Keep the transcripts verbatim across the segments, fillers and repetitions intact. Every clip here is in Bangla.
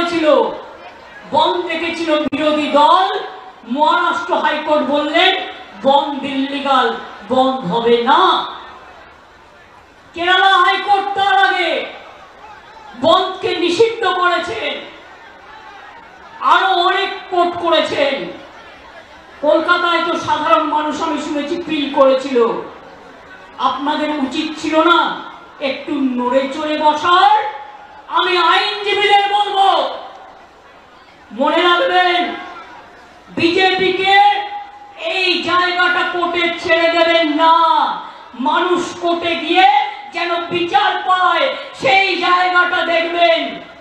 করেছিল, বন্ধ রেখেছিল বিরোধী দল। মহারাষ্ট্র হাইকোর্ট বললেন বন্ধ ইল্লিগাল, বন্ধ হবে না। কেরালা হাইকোর্ট তার আগে বন্ধকে নিষিদ্ধ করেছেন, আরো অনেক কোর্ট করেছেন। কলকাতায় তো সাধারণ মানুষ আমি শুনেছি পিল করেছিল। আপনাদের উচিত ছিল না একটু নড়ে চড়ে বসার? আমি আইনজীবীদের বলবো, মনে রাখবেন বিজেপিকে এই জায়গাটা কোর্টে ছেড়ে দেবেন না। মানুষ কোর্টে গিয়ে যেন বিচার পায় সেই জায়গাটা দেখবেন।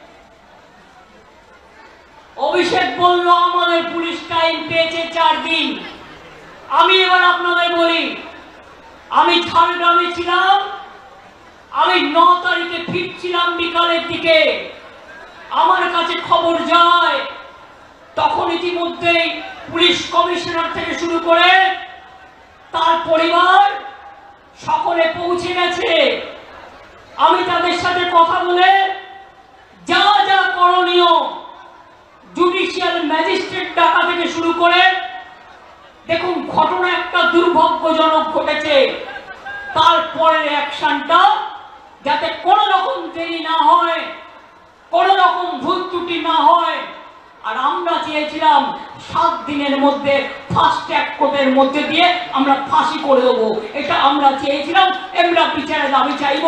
অভিষেক বলল আমাদের পুলিশ টাইম পেয়েছে চার দিন। আমি এবার আপনাদের বলি, আমি ঝাড়গ্রামে ছিলাম, আমি ন তারিখে ফিরছিলাম বিকালের দিকে, আমার কাছে খবর যায় তখন ইতিমধ্যেই পুলিশ কমিশনার থেকে শুরু করে তার পরিবার সকলে পৌঁছে গেছে। আমি তাদের সাথে কথা বলে যা যা করণীয়, জুডিশিয়াল ম্যাজিস্ট্রেট ডাকা থেকে শুরু করে, দেখুন ঘটনা একটা দুর্ভাগ্যজনক ঘটেছে, তারপরের অ্যাকশনটা যাতে কোনো রকম দেরি না হয়, কোনো রকম ভুল ত্রুটি না হয়। আর আমরা চেয়েছিলাম সাত দিনের মধ্যে ফাস্ট ট্র্যাক কোর্টের মধ্যে দিয়ে আমরা ফাঁসি করে দেবো, এটা আমরা চেয়েছিলাম। আমরা বিচারের দাবি চাইব।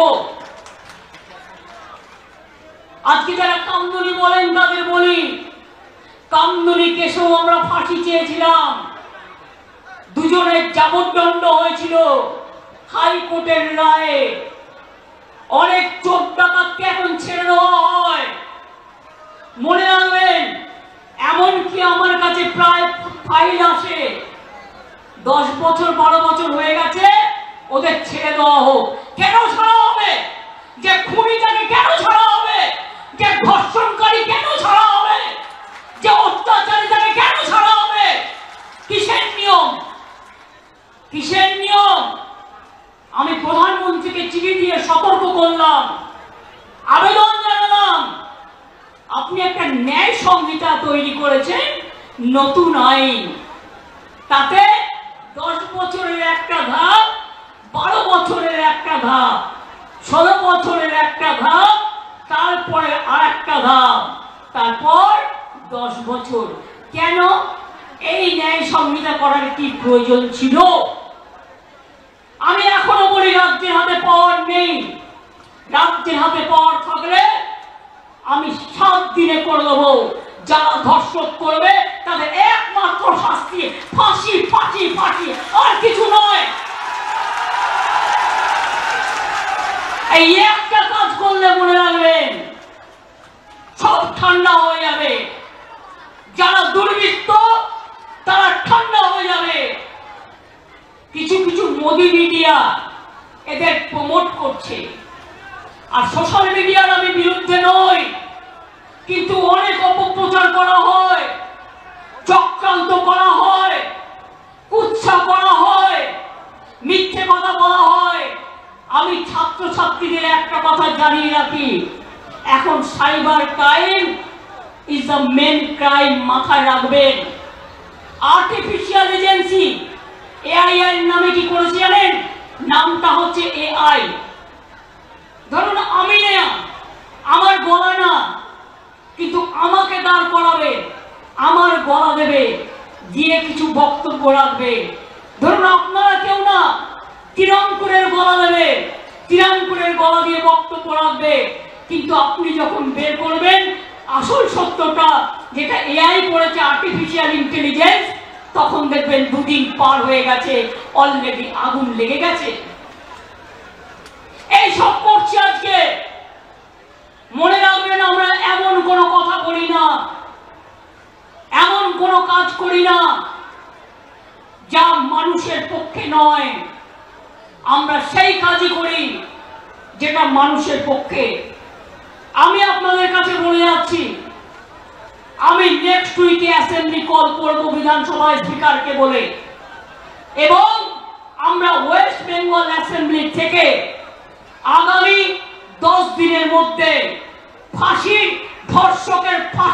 আজকে যারা কামদুনি বলেন তাদের বলি, কামদুনি কেসেও আমরা ফাঁসি চেয়েছিলাম। দুজনের যাবজ্জন্ম হয়েছিল হাইকোর্টের রায়ে। অনেক চোর ডাকাতকে এখন ছেড়ে দেওয়া হয়। মনে রাখবেন, এমনকি আমার কাছে প্রায় ফাইল আসে, দশ বছর বারো বছর হয়ে গেছে, ওদের ছেড়ে দেওয়া হোক। কেন ছাড়া হবে? যে খুনিটাকে কেন ছাড়া হবে? যে ধর্ষণকারী কেন ছাড়া হবে? যে অত্যাচারীটাকে কেন ছাড়া হবে? কিসের নিয়ম? কিসের নিয়ম? আমি প্রধানমন্ত্রীকে চিঠি দিয়ে সতর্ক করলাম, আবেদন জানালাম, আপনি একটা ন্যায় সংহিতা তৈরি করেছেন, নতুন আইন, তাতে দশ বছরের একটা ধাপ, বারো বছরের একটা ধাপ, ষোলো বছরের একটা ধাপ, তারপরে আর একটা ধাপ, তারপর দশ বছর। কেন এই ন্যায় সংহিতা করার কি প্রয়োজন ছিল? আমি এখনো বলি রাজ্যের হাতে পাওয়ার নেই। রাজ্যের হাতে পাওয়ার থাকলে আমি সাত দিনে করে দেবো। যারা ধর্ষক করবে তাদের একমাত্র শাস্তি ফাঁসি, ফাঁসি, ফাঁসি, আর কিছু নয়। এই একটা কাজ করলে মনে রাখবেন সব ঠান্ডা হয়ে যাবে। যারা দুর্বৃত্ত তারা ঠান্ডা হয়ে যাবে। কিছু কিছু মোদি মিডিয়া এদের প্রমোট করছে, আর সোশ্যাল মিডিয়ার আমি বিরুদ্ধে নই, কিন্তু অনেক অপপ্রচার করা হয়, চক্রান্ত করা হয়, কুৎসা করা হয়, মিথ্যে কথা বলা হয়। আমি ছাত্রছাত্রীদের একটা কথা জানিয়ে রাখি, এখন cyber crime is the main crime, মাথায় রাখবেন। আর্টিফিশিয়াল এজেন্সি এআই এর নামে কি করেছে জানেন? নামটা হচ্ছে এআই। ধরুন আমি না, আমার গলা না, কিন্তু আমাকে দাঁড় করাবে, আমার গলা দেবে, দিয়ে কিছু বক্তব্য রাখবে। ধরুন আপনারা কেউ না, তিরাঙ্কুরের গলা দেবে, তিরাঙ্কুরের গলা দিয়ে বক্তব্য রাখবে, কিন্তু আপনি যখন বের করবেন আসল সত্যটা, যেটা এআই করেছে, আর্টিফিশিয়াল ইন্টেলিজেন্স, তখন দেখবেন দুদিন পার হয়ে গেছে, অলরেডি আগুন লেগে গেছে। এই সব করছি আজকে। মনে রাখবেন আমরা এমন কোনো কথা বলি না, এমন কোনো কাজ করি না যা মানুষের পক্ষে নয়। আমরা সেই কাজই করি যেটা মানুষের পক্ষে। আমি আপনাদের কাছে বলে যাচ্ছি, আমি নেক্সট উইকে অ্যাসেম্বলি কল করব বিধানসভায় স্পিকারকে বলে, এবং আমরা ওয়েস্ট বেঙ্গল অ্যাসেম্বলি থেকে আগামী দশ দিনের মধ্যে ফাঁসির ধর্ষকের ফাঁসি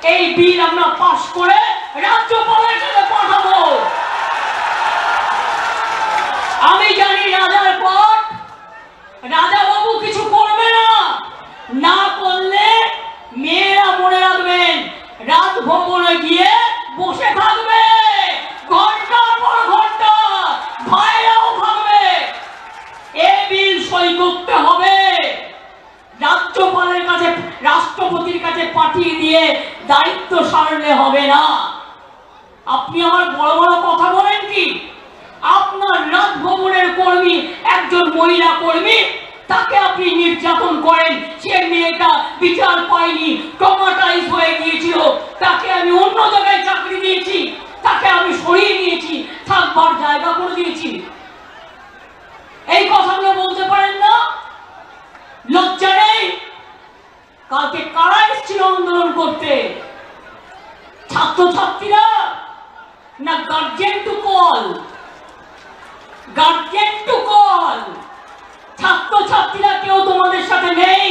এই বিল আমরা পাশ করে রাজ্যপালের কাছে পাঠাবো। আমি জানি রাজার পর রাজা বাবু কিছু করবে না, না করলে মেয়েরা মনে রাখবেন রাজভবনে গিয়ে বসে থাকবে ঘন্টার পর ঘন্টা, ভাইরাও থাকবে। এ বিল সই করতে হবে, রাজ্যপালের কাছে রাষ্ট্রপতির কাছে পাঠিয়ে দিয়ে দায়িত্ব সারলে হবে না। আপনি আমার বড় বড় কথা বলেন কি? আপনার রাজভবনের কর্মী একজন মহিলা কর্মী, তাকে আপনি নির্যাতন করেন, সে মেয়েটা বিচার পায়নি, ট্রমাটাইজ হয়ে গিয়েছিল, তাকে আমি অন্য জায়গায় চাকরি দিয়েছি, তাকে আমি সরিয়ে নিয়েছি, থাকবার জায়গা করে দিয়েছি। এই কথাগুলো বলতে পারেন না? লজ্জা নেই? কালকে কারা এসেছিল আন্দোলন করতে? ছাত্রছাত্রীরা না guardian to call? Guardian to call. ছাত্রছাত্রীরা কেউ তোমাদের সাথে নেই,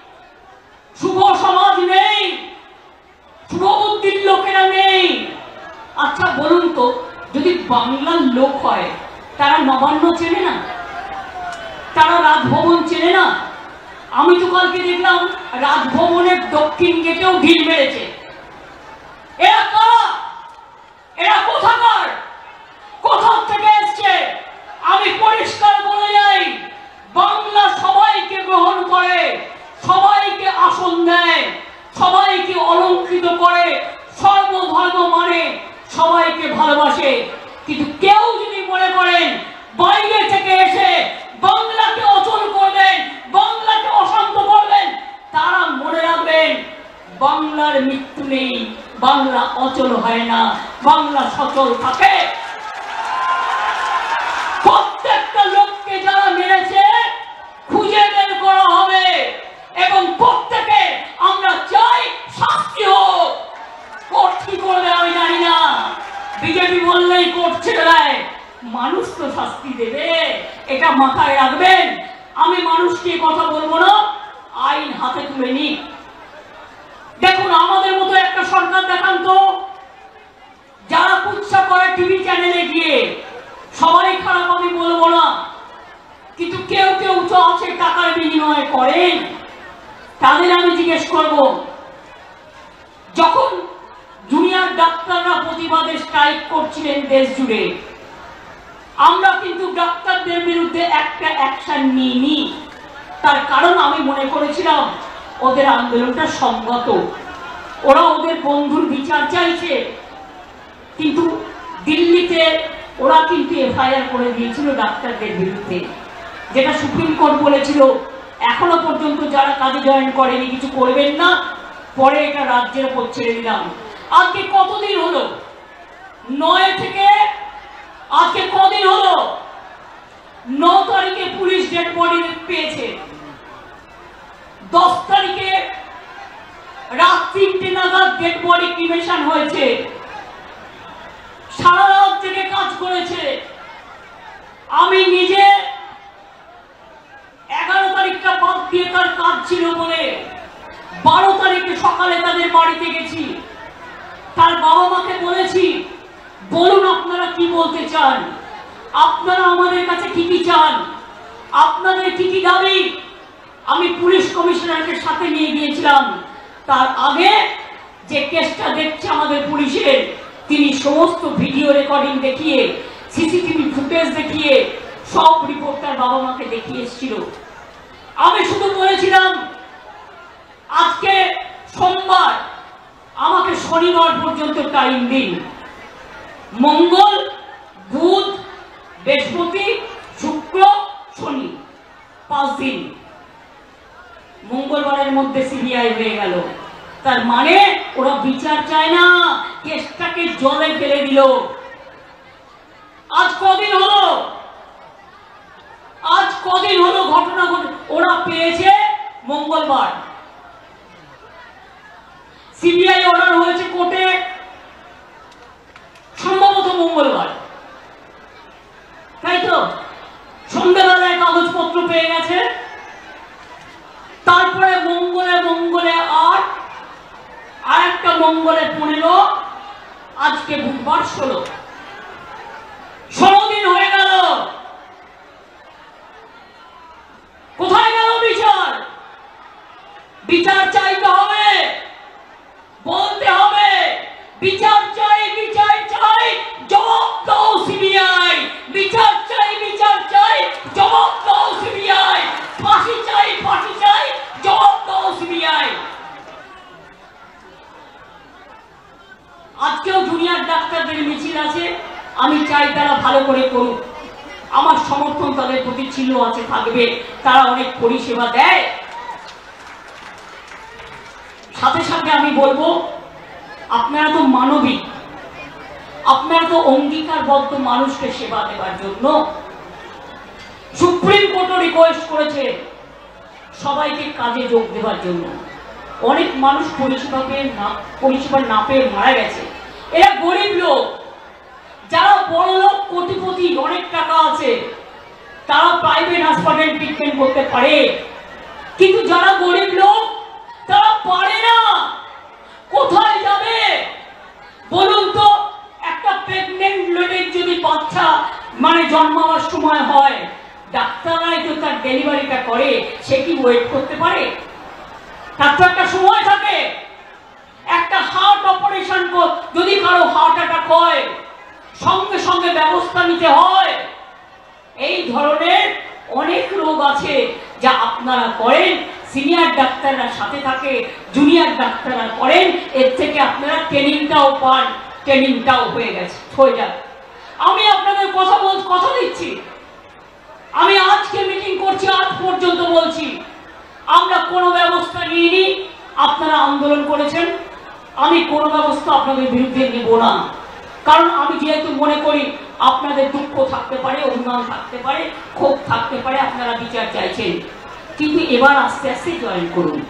শুভ সমাজ নেই, শুভ বুদ্ধির লোকেরা নেই। আচ্ছা বলুন তো, যদি বাংলার লোক হয় তারা নবান্ন চেনে না? তারা রাজভবন চেনে না? আমি তো কালকে দেখলাম রাজভবনের দক্ষিণ গেটেও ঢিল মেরেছে। এরা কারা? এরা কোথাকার? কোথা থেকে এসছে? আমি পরিষ্কার বলে যাই, বাংলা সবাইকে গ্রহণ করে, সবাইকে আসন দেয়, সবাইকে অলঙ্কৃত করে, সর্বধর্ম মানে, সবাইকে ভালোবাসে। কিন্তু কেউ যদি মনে করেন বাইরে থেকে এসে বাংলাকে অচল করবেন, বাংলাকে অশান্ত করবেন, তারা মনে রাখবেন বাংলার মৃত্যু নেই, বাংলা অচল হয় না, বাংলা সচল থাকে। প্রত্যেকটা লোককে যারা মেরেছে খুঁজে বের করা হবে এবং প্রত্যেকে আমরা চাই শাস্তি হোক। কোর্ট কি করবে আমি জানি না, বিজেপি বললেই কোর্ট ছেড়ে দেয়, মানুষ তো শাস্তি দেবে, এটা মাথায় রাখবেন। আমি মানুষকে কথা বলবো না, আইন হাতে তুলে নি। দেখুন আমাদের মতো একটা সরকার দেখান তো, যারা কুৎসা করে টিভি চ্যানেলে গিয়ে, সবাই খারাপ আমি বলবো না, কিন্তু কেউ কেউ তো আছে টাকার বিনিময়ে করেন, তাদের আমি জিজ্ঞেস করব, যখন জুনিয়র ডাক্তাররা প্রতিবাদে স্ট্রাইক করছিলেন দেশ জুড়ে, আমরা কিন্তু ডাক্তারদের বিরুদ্ধে একটা অ্যাকশন নিইনি। তার কারণ আমি মনে করেছিলাম ওদের আন্দোলনটা সংগত, ওরা ওদের বন্ধুর বিচার চাইছে। কিন্তু দিল্লিতে ওরা কিন্তু এফআইআর করে দিয়েছিল ডাক্তারদের বিরুদ্ধে, যেটা সুপ্রিম কোর্ট বলেছিল এখনো পর্যন্ত যারা কাজে জয়েন করেনি কিছু করবেন না, পরে এটা রাজ্যের উপর ছেড়ে দিলাম। আজকে কতদিন হলো? নয় থেকে আজকে কদিন হলো? ন তারিখে পুলিশ ডেড বডি পেয়েছে, দশ তারিখে রাত তিনটে নাগাদ ডেড বডি ক্রিমেশন হয়েছে, সারা রাত থেকে কাজ করেছে। আমি নিজে এগারো তারিখটা বাদ দিয়ে তার কাজ ছিল বলে বারো তারিখে সকালে তাদের বাড়িতে গেছি, তার বাবা মাকে বলেছি বলুন আপনারা কি বলতে চান, আপনারা আমাদের কাছে কি কি চান, আপনাদের কি কি দাবি। আমি পুলিশ কমিশনারকে সাথে নিয়ে গিয়েছিলাম। তার আগে যে কেসটা দেখছে আমাদের পুলিশের, তিনি সমস্ত ভিডিও রেকর্ডিং দেখিয়ে, সিসিটিভি ফুটেজ দেখিয়ে সব রিপোর্ট তার বাবা মাকে দেখিয়ে এসেছিল। আমি শুধু বলেছিলাম আজকে সোমবার, আমাকে শনিবার পর্যন্ত টাইম দিন, মঙ্গল বুধ বৃহস্পতি শুক্র শনি, পাঁচ দিন। মঙ্গলবারের মধ্যে সিবিআই হয়ে গেল, তার মানে ওরা বিচার চায় না, কেসটাকে জলে ফেলে দিল। আজ কদিন হলো, আজ কদিন হলো ঘটনা ঘটে, ওরা পেয়েছে মঙ্গলবার, সিবিআই অর্ডার হয়েছে কোর্টে সম্ভবত মঙ্গলবার, তাই তো? সন্ধ্যাবেলায় কাগজপত্র পেয়ে গেছে, তারপরে মঙ্গলে মঙ্গলে আর আর একটা মঙ্গলে পনেরো, আজকে বুধবার ষোলো, ষোলো দিন হয়ে গেল। কোথায় গেল বিচার? বিচার চাইতে হবে, বলতে হবে বিচার চাই, বিচার চাই, জবাব দাও সিবিআই। বিচার চাই, বিচার চাই, জবাব দাও সিবিআই। ফাঁসি চাই, ফাঁসি চাই, জবাব দাও সিবিআই। আজকেও জুনিয়র ডাক্তারদের মিছিল আছে, আমি চাই তারা ভালো করে করুক। আমার সমর্থন তাদের প্রতি ছিল, আছে, থাকবে। তারা অনেক পরিষেবা দেয়। সাথে সাথে আমি বলবো, আপনারা তো মানবিক, আপনারা তো অঙ্গীকারবদ্ধ মানুষকে সেবা দেওয়ার জন্য। সুপ্রিম কোর্টও রিকোয়েস্ট করেছে সবাইকে কাজে যোগ দেওয়ার জন্য। অনেক মানুষ পরিষেবা পেয়ে না পরিষেবা না পেয়ে মারা গেছে। এরা গরিব লোক, যারা বড় লোক, কোটিপতি, অনেক টাকা আছে, তারা প্রাইভেট হাসপাতালে ট্রিটমেন্ট করতে পারে, কিন্তু যারা গরিব লোক তারা পারে না। কোথায় যাবে বলুন তো? একটা প্রেগনেন্ট লেডির যদি বাচ্চা মানে জন্মাবার সময় হয়, ডাক্তাররাই তো তার ডেলিভারিটা করে, সে কি ওয়েট করতে পারে? তার তো একটা সময় থাকে। একটা হার্ট অপারেশন যদি কারো হার্ট অ্যাটাক হয়, সঙ্গে সঙ্গে ব্যবস্থা নিতে হয়। এই ধরনের অনেক রোগ আছে যা আপনারা করেন, সিনিয়র ডাক্তাররা সাথে থাকে, জুনিয়র ডাক্তাররা করেন, এর থেকে আপনারা ট্রেনিংটাও পান, ট্রেনিংটাও হয়ে গেছে, হয়ে যাবে। আমি আপনাদের কথা বল কথা দিচ্ছি, আমি আজকে মিটিং করছি, আজ পর্যন্ত বলছি আমরা কোনো ব্যবস্থা নিইনি। আপনারা আন্দোলন করেছেন, আমি কোনো ব্যবস্থা আপনাদের বিরুদ্ধে নেব না। কারণ আমি যেহেতু মনে করি আপনাদের দুঃখ থাকতে পারে, অভিমান থাকতে পারে, ক্ষোভ থাকতে পারে, আপনারা বিচার চাইছেন, কিন্তু এবার আস্তে আস্তে জয়েন করুন,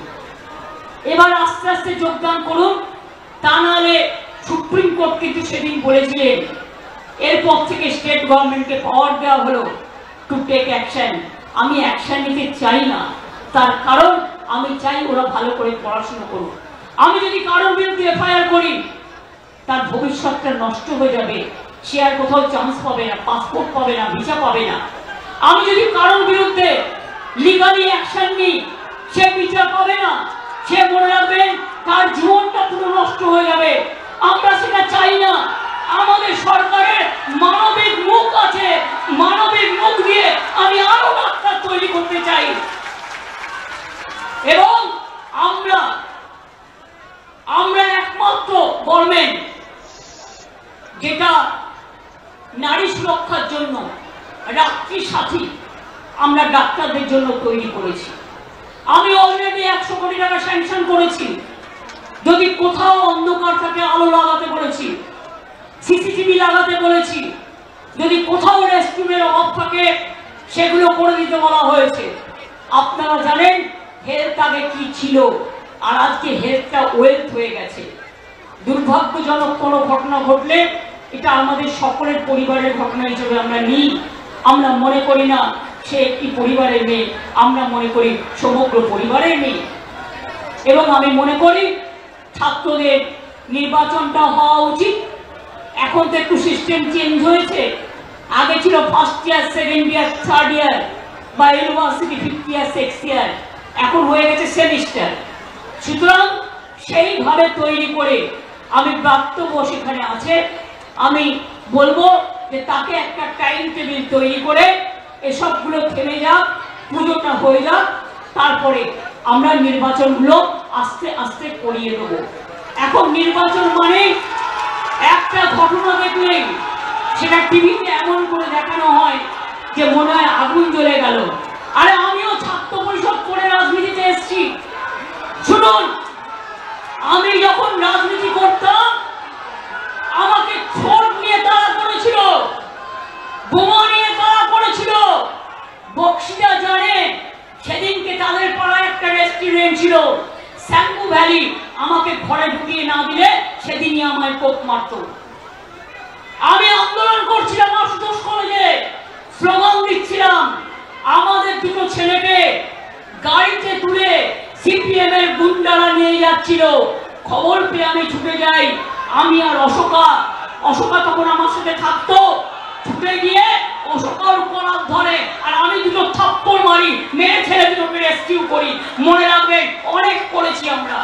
এবার আস্তে আস্তে যোগদান করুন। তা নাহলে সুপ্রিম কোর্ট কিন্তু সেদিন বলেছিলেন, এরপর থেকে স্টেট গভর্নমেন্টকে পাওয়ার দেওয়া হলো টু টেক অ্যাকশন। আমি অ্যাকশন নিতে চাই না, তার কারণ আমি চাই ওরা ভালো করে পড়াশোনা করুক। আমি যদি কারোর বিরুদ্ধে এফআইআর করি, তার ভবিষ্যৎটা নষ্ট হয়ে যাবে, সে আর কোথাও চান্স পাবে না, পাসপোর্ট পাবে না, ভিসা পাবে না। আমি যদি কারোর বিরুদ্ধে লিগালি অ্যাকশন নিই, সে বিচার পাবে না, সে মনে রাখবেন তার জীবনটা পুরো নষ্ট হয়ে যাবে। আমরা সেটা চাই না। আমাদের সরকারের মানবিক মুখ আছে, মানবিক মুখ দিয়ে আমি আরো ডাক্তার তৈরি করতে চাই। এবং আমরা আমরা একমাত্র গভর্নমেন্ট যেটা নারী সুরক্ষার জন্য রাত্রি সাথী আমরা ডাক্তারদের জন্য তৈরি করেছি। আমি অলরেডি একশো কোটি টাকা স্যাংশন করেছি। যদি কোথাও অন্ধকার থাকে আলো লাগাতে বলেছি, সিসিটিভি লাগাতে বলেছি। যদি কোথাও রেস্টরুমের অভাব থাকে সেগুলো করে দিতে বলা হয়েছে। আপনারা জানেন হেলথ আগে কি ছিল, আর আজকে হেলথটা ওয়েলথ হয়ে গেছে। দুর্ভাগ্যজনক কোনো ঘটনা ঘটলে এটা আমাদের সকলের পরিবারের ঘটনা হিসেবে আমরা নিই। আমরা মনে করি না সে একটি পরিবারের মেয়ে, আমরা মনে করি সমগ্র পরিবারের মেয়ে। এবং আমি মনে করি ছাত্রদের নির্বাচনটা হওয়া উচিত। এখন তো একটু সিস্টেম চেঞ্জ হয়েছে। আগে ছিল first year, second year, third year, বা university fifth year, sixth year, এখন হয়ে গেছে সেমিস্টার। সুতরাং সেইভাবে তৈরি করে আমি প্রাপ্তব্য সেখানে আছে, আমি বলবো যে তাকে একটা টাইম টেবিল তৈরি করে এসবগুলো থেমে যাক, পুজোটা হয়ে যাক, তারপরে আমরা নির্বাচনগুলো আস্তে আস্তে করিয়ে দেব। এখন নির্বাচন মানে একটা ঘটনা দেখলেই সেটা টিভিতে এমন করে দেখানো হয় যে মনে হয় আগুন জ্বলে গেল। আরে আমিও ছাত্র পরিষদ করে রাজনীতিতে এসেছি। শুনুন, আমি যখন রাজনীতি করতাম আমাকে ছোট নিয়ে তারা করেছিল, বোমা নিয়ে তারা করেছিল। বক্সিরা জানে, সেদিনকে তাদের পাড়ায় একটা রেস্টুরেন্ট ছিল শ্যাম্পু ভ্যালি, আমাকে ঘরে ঢুকিয়ে না দিলে সেদিনই আমায় কোপ মারত। আমি আন্দোলন করছিলাম আশুতোষ কলেজে, স্লোগান দিচ্ছিলাম। আমাদের দুটো ছেলেকে গাড়িতে তুলে সিপিএম এর গুন্ডারা নিয়ে যাচ্ছিল, খবর পেয়ে আমি ছুটে যাই। আমি আর অশোকা, অশোকা তখন আমার সাথে থাকতো, ছুটে গিয়ে অশোকার উপর হাত ধরে আর আমি দুটো থাপ্পড় মারি, মেরে ছেলে দুটোকে রেস্কিউ করি। মনে রাখবেন, অনেক করেছি আমরা।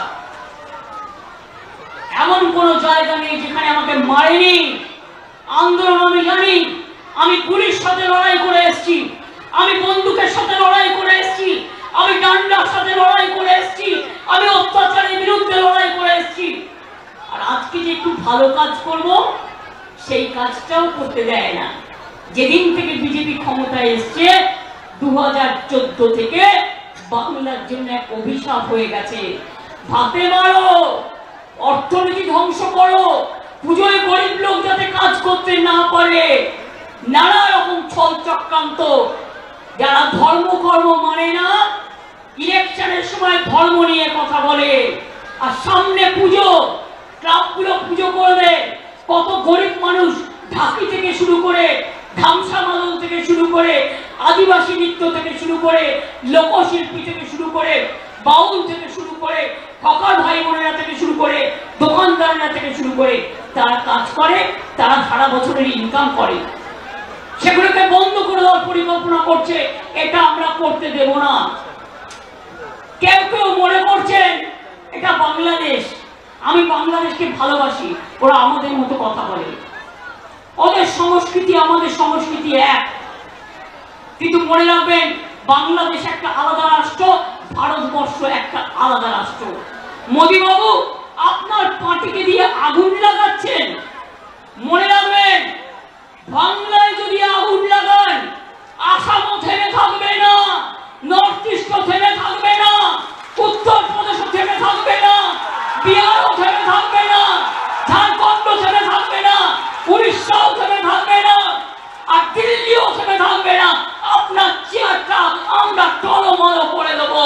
এমন কোন জায়গা নেই যেখানে আমাকে মারেনি। আন্দোলন আমি জানি, আমি পুলিশ সাথে লড়াই করে এসেছি, আমি বন্দুকের সাথে লড়াই করে এসেছি, আমি ডান্ডার সাথে লড়াই করে এসেছি, আমি অত্যাচারের বিরুদ্ধে লড়াই করে এসেছি। আর আজকে যে একটু ভালো কাজ করব, সেই কাজটাও করতে দেয় না। যেদিন থেকে বিজেপি ক্ষমতায় এসছে, দু হাজার চোদ্দ থেকে বাংলার জন্য এক অভিশাপ হয়ে গেছে। ভাতে মারো, অর্থনীতি ধ্বংস করো, পুজোয় গরিব লোক যাতে কাজ করতে না পারে, নানা রকম ছল চক্রান্ত। যারা ধর্ম কর্ম মানে না, ইলেকশনের সময় ধর্ম নিয়ে কথা বলে, আর সামনে পুজো, ক্লাবগুলো পুজো করবে, কত গরিব মানুষ ঢাকি থেকে শুরু করে, ধামসা মাদল থেকে শুরু করে, আদিবাসী নৃত্য থেকে শুরু করে, লোকশিল্পী থেকে শুরু করে, বাউল থেকে শুরু করে, হকার ভাই বোনেরা থেকে শুরু করে, দোকানদাররা থেকে শুরু করে, তারা কাজ করে, তারা সারা বছরের ইনকাম করে। সেগুলোকে বন্ধ করে দেওয়ার পরিকল্পনা করছে। এটা আমরা করতে দেব না। কেউ কেউ মনে করছেন এটা বাংলাদেশ, আমি বাংলাদেশকে ভালোবাসি, ওরা আমাদের মতো কথা বলে, ওদের সংস্কৃতি আমাদের সংস্কৃতি এক। কিন্তু মনে রাখবেন, বাংলাদেশ একটা আলাদা রাষ্ট্র, ভারতবর্ষ একটা আলাদা রাষ্ট্র। মোদী বাবু আপনার পার্টিকে দিয়ে আগুন লাগাচ্ছেন। মনে রাখবেন, বাংলায় যদি আগুন লাগান, আসামও থেমে থাকবে না, নর্থ ইস্টও থেমে থাকবে না, উত্তর প্রদেশও থেমে থাকবে না, বিহারও থেমে থাকবে না, ঝাড়খণ্ডও থেমে থাকবে না, উড়িষ্যাও থেমে থাকবে না, আর দিল্লিও থেমে থাকবে না। আপনার চেয়ারটা আমরা টলমল করে দেব।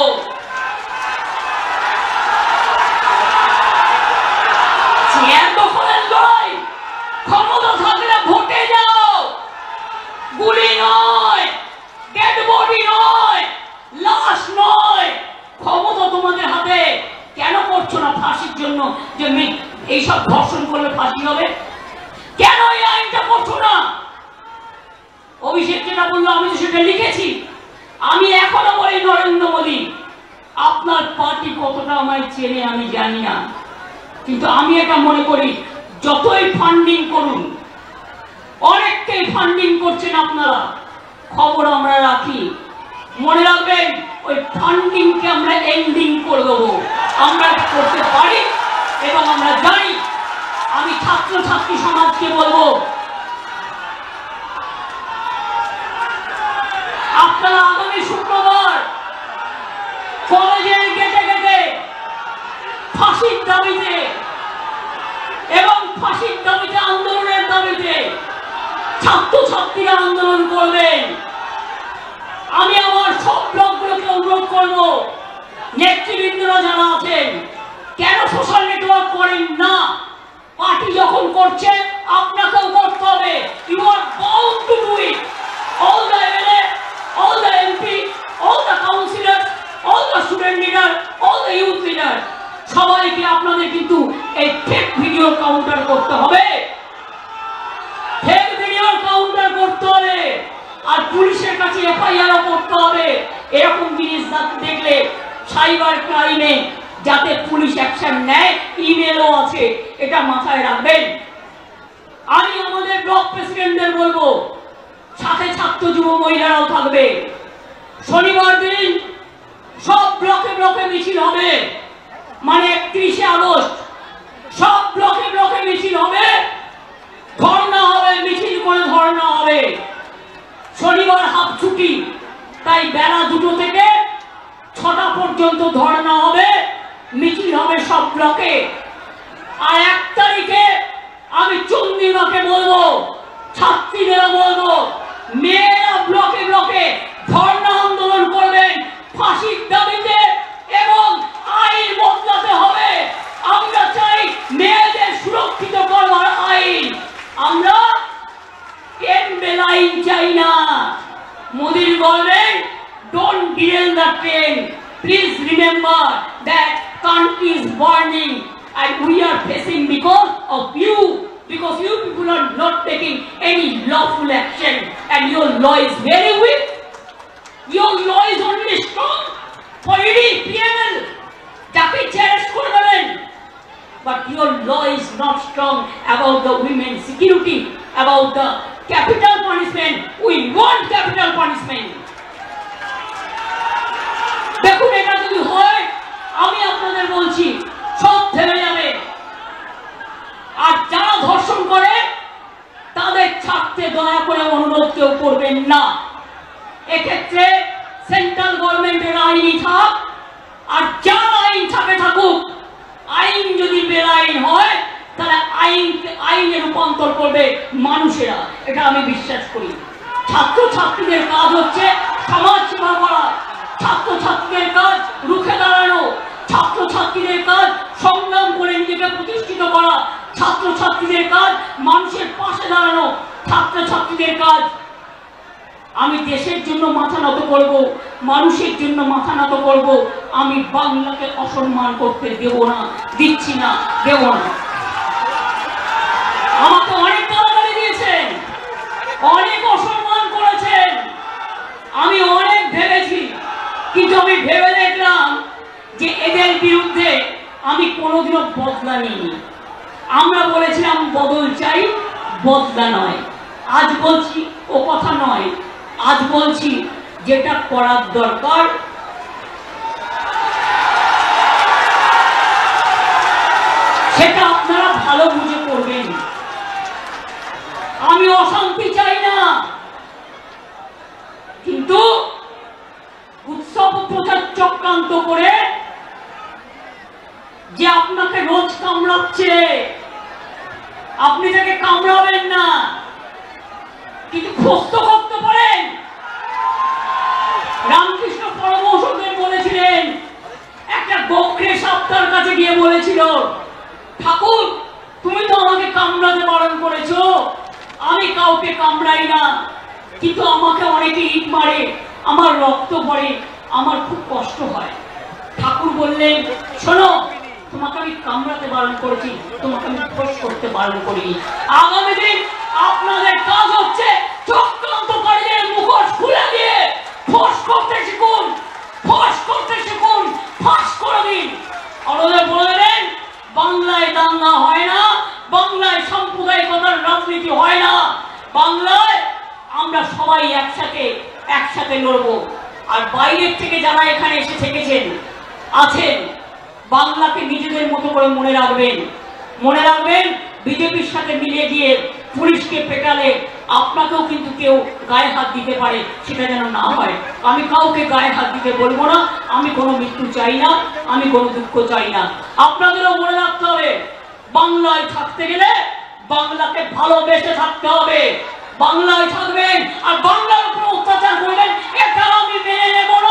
চেয়ার দখলের লড়াই, ক্ষমতা থাকলে ভোটে যাও, গুলি নয়, ডেড বডি নয়, লাশ নয়, ক্ষমতা তোমাদের হাতে। কেন করছো না ফাঁসির জন্য, যে এইসব ধর্ষণ করলে ফাঁসি হবে? কেন এই আইনটা করছো না? অভিষেক যেটা বললো, আমি তো সেটা লিখেছি। আমি এখনো বলি, নরেন্দ্র মোদী আপনার পার্টি কতটা আমায় চেনে আমি জানি না, কিন্তু আমি এটা মনে করি, যতই ফান্ডিং করুন, অনেককেই ফান্ডিং করছেন আপনারা, খবর আমরা রাখি। মনে রাখবেন, ওই ফান্ডিংকে আমরা এন্ডিং করে দেবো। আমরা করতে পারি এবং আমরা জানি। আমি ছাত্র ছাত্রী সমাজকে বলবো, আপনারা আগামী শুক্রবার কলেজের গেটে গেটে ফাঁসির দাবিতে এবং ফাঁসির দাবিতে, আন্দোলনের দাবিতে ছাত্র ছাত্রীরা আন্দোলন করবেন। আমি আমার সব ব্লকগুলোকে অনুরোধ করবো, নেতৃবৃন্দরা যারা আছেন, কেন সোশ্যাল নেটওয়ার্ক করেন না? পার্টি যখন করছে, আপনাকেও করতে হবে। You are bound to do it. All the MLA, all the M P, all the councillors, all the student leader, all the youth leader, সবাইকে আপনাদের কিন্তু এই ফেক ভিডিও কাউন্টার করতে হবে, ফেক ভিডিও কাউন্টার করতে হবে, আর পুলিশের কাছে এফআইআর করতে হবে। এরকম জিনিস দেখলে সাইবার ক্রাইমে যাতে পুলিশ অ্যাকশন নেয়, ইমেলও আছে, এটা মাথায় রাখবেন। আমি আমাদের ব্লক প্রেসিডেন্টদের বলবো, সাথে ছাত্র যুব মহিলারাও থাকবে। শনিবার দিন সব ব্লকে ব্লকে মিছিল হবে, মানে একত্রিশে আগস্ট সব ব্লকে ব্লকে মিছিল হবে, ধর্ণা হবে, মিছিল করে ধর্ণা হবে। শনিবার হাফ ছুটি, তাই বেলা দুটো থেকে ছটা পর্যন্ত ধর্ণা হবে, মিছিল হবে সব ব্লকে। আর এক তারিখে আমি চন্দ্রিমাকে বলবো, ছাত্রীদেরা বলবো, মেয়েরা ব্লকে ব্লকে ধর্ণা আন্দোলন করবেন ফাঁসির দাবিতে, এবং আইন বদলাতে হবে। আমরা চাই মেয়েদের সুরক্ষিত করবার আইন, আমরা ট্রেন আইন চাই না। মোদীর বলবেন, don't derail the train, please remember that country is burning and facing because of you, because you people are not taking any lawful action, and your law is very weak. Your law is only strong for E D, P M L, যাকে চ্যালেঞ্জ করে দেবেন, but your law is not strong about the women's security, about the capital punishment. We want capital punishment. দেখুন, এটা যদি হয়, আমি আপনাদের বলছি সব থেমে যাবে। আর যারা ধর্ষণ করে তাদের ছাড়তে দয়া করে অনুরোধ কেউ করবেন না। এক্ষেত্রে সেন্ট্রাল গভর্নমেন্টের আইনই থাক, আর যার আইন থাকে থাকুক, আইন যদি বেআইন হয় তাহলে আইন আইনে রূপান্তর করবে মানুষেরা, এটা আমি বিশ্বাস করি। ছাত্র ছাত্রীদের কাজ হচ্ছে সমাজ সেবা করা, ছাত্র ছাত্রীদের কাজ রুখে দাঁড়ানো, ছাত্র ছাত্রীদের কাজ সংগ্রাম করে নিজেকে প্রতিষ্ঠিত করা, ছাত্র ছাত্রীদের কাজ মানুষের পাশে দাঁড়ানো, ছাত্র ছাত্রীদের কাজ আমি দেশের জন্য মাথা নত করব, মানুষের জন্য মাথা নত করব। আমি বাংলাকে অসম্মান করতে দেব না, দিচ্ছি না, দেব না। আমাকে অনেক গালাগালি দিয়েছেন, অনেক অসম্মান করেছেন, আমি অনেক ভেবেছি, কিন্তু আমি ভেবে দেখলাম যে এদের বিরুদ্ধে আমি কোনোদিনও বদলা নিইনি। আমরা বলেছিলাম বদল চাই, বদলা নয়। আজ বলছি ও কথা নয়, আজ বলছি যেটা করার দরকার সেটা আপনারা ভালো বুঝে করবেন। আমি অশান্তি চাই না, কিন্তু উৎসব প্রচার চক্রান্ত করে যে আপনাকে রোজ কামড়াচ্ছে, আপনি তাকে কামড়াবেন না, কিন্তু প্রস্ত করতে পারেন। রামকৃষ্ণ পরমহংসদেব বলেছিলেন, একটা গোখরে সাপ তার কাছে গিয়ে বলেছিল, ঠাকুর তুমি তো আমাকে কামড়াতে বারণ করেছো, আমি কাউকে কামড়াই না, কিন্তু আমাকে অনেকে ইট মারে, আমার রক্ত পড়ে, আমার খুব কষ্ট হয়। ঠাকুর বললেন, শোনো, তোমাকে আমি কামড়াতে বারণ করেছি, তোমাকে আমি ফোঁস করতে বারণ করিনি। আগামী দিন আপনাদের কাজ হচ্ছে চক্রান্তকারীদের মুখোশ খুলে দিয়ে ফোঁস করতে শিখুন, ফোঁস করতে শিখুন, ফাঁস করে দিন। আমাদের বলে দেবেন, বাংলায় দাঙ্গা হয় না, বাংলায় সাম্প্রদায়িকতার রাজনীতি হয় না, বাংলায় আমরা সবাই একসাথে একসাথে লড়বো। আর বাইরের থেকে যারা এখানে এসে থেকেছেন আছেন, বাংলাকে নিজেদের মতো করে মনে রাখবেন, মনে রাখবেন বিজেপির সাথে মিলে গিয়ে পুলিশকে পেটালে আপনাকেও কিন্তু কেউ গায়ে হাত দিতে পারে, সেটা যেন না হয়। আমি কাউকে গায়ে হাত দিতে বলবো না, আমি কোনো মৃত্যু চাই না, আমি কোনো দুঃখ চাই না। আপনাদেরও মনে রাখতে হবে, বাংলায় থাকতে গেলে বাংলাকে ভালোবেসে থাকতে হবে। বাংলায় থাকবেন আর বাংলার উপর অত্যাচার করবেন, এটা আমি মেনে নেব না।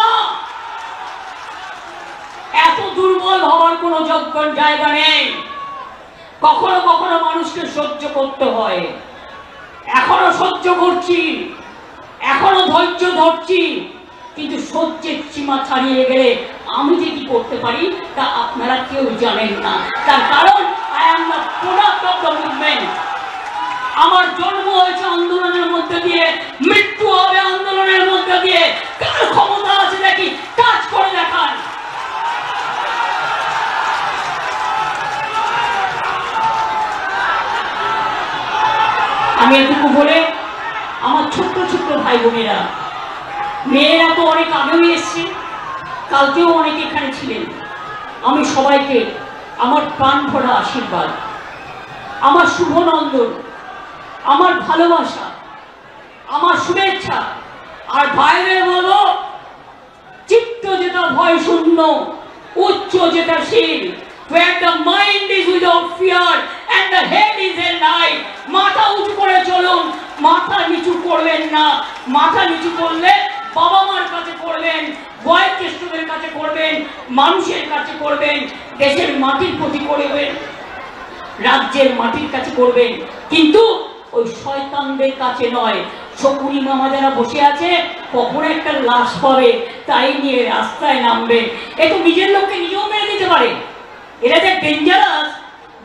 এত দুর্বল হওয়ার কোনো যোগ্য জায়গা নেই। কখনো কখনো মানুষকে সহ্য করতে হয়, এখনো সহ্য করছি, এখনো ধৈর্য ধরছি, কিন্তু সহ্যের সীমা ছাড়িয়ে গেলে আমি যে কি করতে পারি তা আপনারা কেউ জানেন না। তার কারণ I am the product of the movement. আমার জন্ম হয়েছে আন্দোলনের মধ্যে দিয়ে, মৃত্যু হবে আন্দোলনের মধ্যে দিয়ে। কার ক্ষমতা আছে দেখি কাজ করে দেখান। আমি এটুকু বলে আমার ছোট্ট ছোট্ট ভাই বোনেরা, মেয়েরা তো অনেক আগেও এসছে, কালকেও অনেকে এখানে ছিলেন, আমি সবাইকে আমার প্রাণ ভরা আশীর্বাদ, আমার শুভনন্দন, আমার ভালোবাসা, আমার শুভেচ্ছা। আর ভাইদের বলো, চিত্ত যেটা ভয় শূন্য, উচ্চ যেটা শীল, where the mind is without fear and the head is held high। মাথা উঁচু করে চলুন, মাথা নিচু করবেন না। মাথা নিচু করলে বাবা মার কাছে করবেন, বয়োজ্যেষ্ঠদের কাছে করবেন, মানুষের কাছে করবেন, দেশের মাটির প্রতি করবেন, রাজ্যের মাটির কাছে করবেন, কিন্তু ওই শয়তানদের কাছে নয়। শকুনি মামা যারা বসে আছে, কখন একটা লাশ পাবে তাই নিয়ে রাস্তায় নামবে। এ তো নিজের লোককে নিজেও মেরে দিতে পারে। এরা যে ডেঞ্জারাস,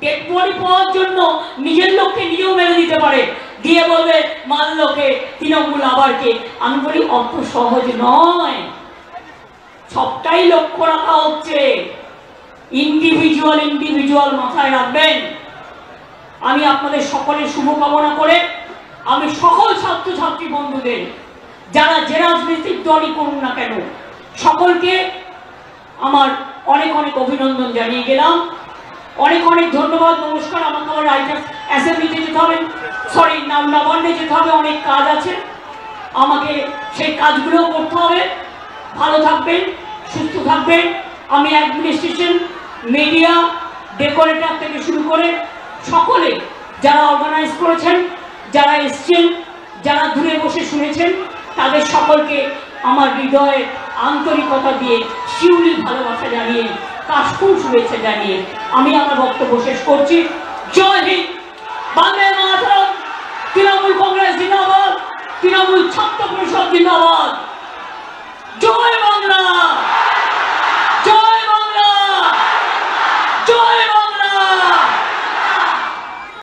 ডেড বডি পাওয়ার জন্য নিজের লোককে নিজেও মেরে দিতে পারে, দিয়ে বলবে মানলোকে তৃণমূল আবার কে। আমি বলি অত সহজ নয়, সবটাই লক্ষ্য রাখা হচ্ছে। ইন্ডিভিজুয়াল ইন্ডিভিজুয়াল মাথায় রাখবেন। আমি আপনাদের সকলের শুভকামনা করে আমি সকল ছাত্রছাত্রী বন্ধুদের যারা যে রাজনৈতিক দলই করুন না কেন সকলকে আমার অনেক অনেক অভিনন্দন জানিয়ে গেলাম। অনেক অনেক ধন্যবাদ, নমস্কার। আমাকে আমার রাইটার্স অ্যাসেম্বলিতে যেতে হবে, সরি নাম নবান্নে যেতে হবে, অনেক কাজ আছে, আমাকে সেই কাজগুলোও করতে হবে। ভালো থাকবেন, সুস্থ থাকবেন। আমি অ্যাডমিনিস্ট্রেশন, মিডিয়া, ডেকোরেটর থেকে শুরু করে সকলে যারা অর্গানাইজ করেছেন, যারা এসছেন, যারা দূরে বসে শুনেছেন, তাদের সকলকে আমার হৃদয়ে আন্তরিকতা দিয়ে শিউলি ভালোবাসা জানিয়ে, কাশফুল শুভেচ্ছা জানিয়ে আমি আমার বক্তব্য শেষ করছি। জয় হিন্দ, বন্দে মাতরম, তৃণমূল কংগ্রেস জিন্দাবাদ, তৃণমূল ছাত্র পরিষদ জিন্দাবাদ।